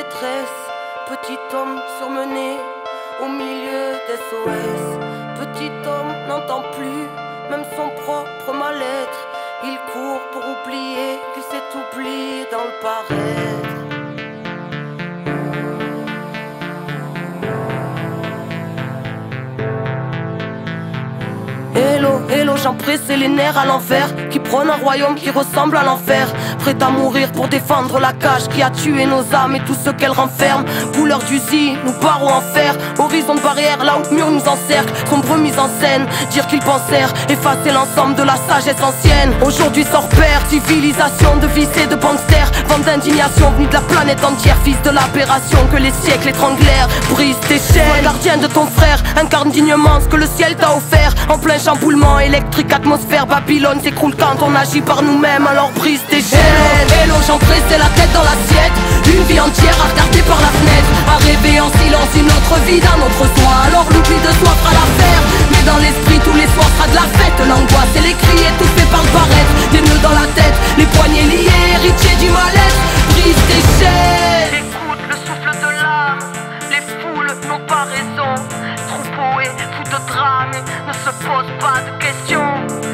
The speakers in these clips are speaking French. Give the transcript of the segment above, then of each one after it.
détresse, petit homme surmené au milieu d'SOS. Petit homme n'entend plus même son propre mal-être. Il court pour oublier qu'il s'est oublié dans le paraître. Hello, hello, j'en pressé les nerfs à l'envers, qui prône un royaume qui ressemble à l'enfer. Prêt à mourir pour défendre la cage qui a tué nos âmes et tout ce qu'elle renferme. Couleur d'usine, nous barreaux en fer, horizon de barrière là où le mur nous encercle. Sombre mise en scène, dire qu'ils pensèrent effacer l'ensemble de la sagesse ancienne. Aujourd'hui sort père, civilisation de vices et de banksters. Vent d'indignation venue de la planète entière, fils de l'aberration que les siècles étranglèrent. Brise tes chaînes, sois gardien de ton frère, incarne dignement ce que le ciel t'a offert. En plein chamboulement électrique, atmosphère, Babylone s'écroule quand on agit par nous-mêmes, alors brise tes chaînes. Hello, j'en pressé la tête dans l'assiette, une vie entière à regarder par la fenêtre, à rêver en silence une autre vie d'un autre soi. Alors l'oubli de soi fera l'affaire, mais dans l'esprit tous les soirs sera de la fête. L'angoisse et les cris étouffés par le paraître, des nœuds dans la tête, les poignets liés, héritiers du mal-être. Brise tes chaînes. Écoute le souffle de l'âme, les foules n'ont pas raison. Troupeau et fou de drame ne se pose pas de questions.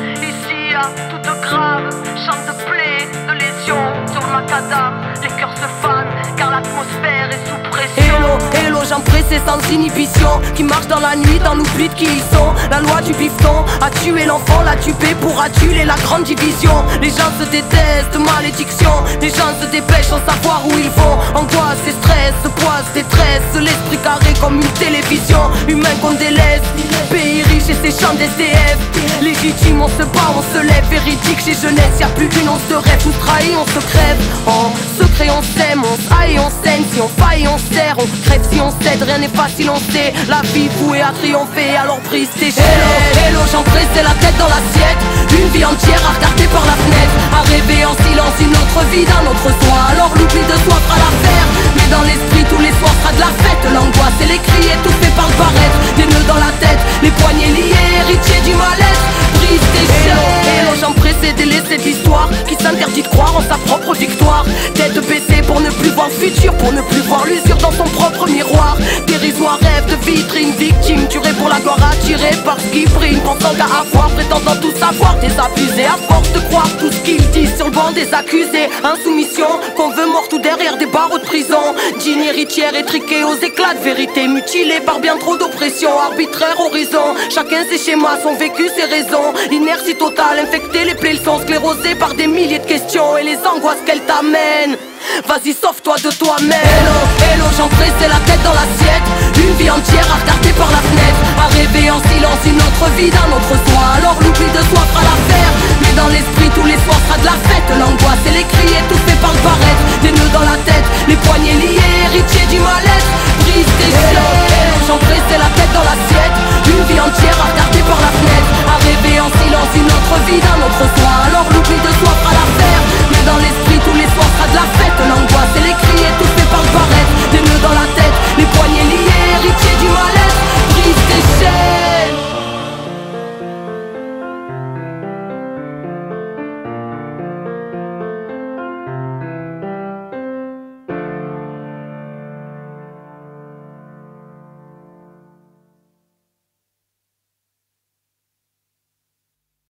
Ici à toute grave, chant de plaie, de lésions. Sur le macadam, les cœurs se fanent car l'atmosphère est sous pression. Hello, hello, j'en pressé sans inhibition, qui marche dans la nuit, dans l'oubli de qui ils sont. La loi du bifton a tué l'enfant, l'a tué pour adjuler la grande division. Les gens se détestent, malédiction. Les gens se dépêchent sans savoir où ils vont. Angoisse et stress, poids, détresse. L'esprit carré comme une télévision. Humain qu'on délaisse, pays riche et ses champs d'SDF. Légitime, on se bat, on se lève. Véridique, chez jeunesse, y'a plus qu'une once de rêve. Tous trahis, on se crève. En secret, on s'aime, on s'aille, on saigne. Si on faille, on serre, on crève si on cède. Rien n'est facile, on sait. La vie vouée à triompher, alors brise tes chaînes. Hello, j'en pressé la tête dans l'assiette, une vie entière à regarder par la fenêtre, à rêver en silence une autre vie d'un autre soi. Alors l'oubli de soi fera l'affaire, mais dans l'esprit tous les soirs sera de la fête. L'angoisse et les cris étouffés par le paraître, des nœuds dans la tête, les poignets liés, héritiers du mal-être. Brise tes chaînes. Hello, j'en pressé délaissé de l'histoire, qui s'interdit de croire en sa propre victoire. Tête baissée pour ne plus voir le futur, pour ne plus voir l'usure dans son propre miroir. Dérisoire rêve de vitrine, victime tuée pour la gloire, attirée par ce qui brille, pensant qu'à avoir, prétendant tout savoir, désabusé à force de croire tout ce qu'ils disent sur le banc des accusés. Insoumission, qu'on veut mort tout derrière des barreaux de prison. Digne héritière étriquée aux éclats de vérité, mutilée par bien trop d'oppression, arbitraire horizon. Chacun ses schémas, son vécu, ses raisons. Inertie totale, infecter les plaies, ils sont sclérosés par des milliers de questions et les angoisses qu'elles t'amènent. Vas-y, sauve-toi de toi-même. Hello, hello, j'en pressé la tête dans l'assiette, une vie entière à regarder par la fenêtre, à rêver en silence une autre vie d'un autre soi. Alors l'oubli de soi fera l'affaire, mais dans l'esprit tous les soirs sera de la fête. L'angoisse et les cris étouffés par le paraître, des nœuds dans la tête, les poignets liés, héritiers du mal-être. Brise tes chaînes. J'en pressé la tête dans l'assiette, une vie entière à regarder par la fenêtre, à rêver en silence une autre vie d'un autre soi. Alors l'oubli de soi fera l'affaire, mais dans l'esprit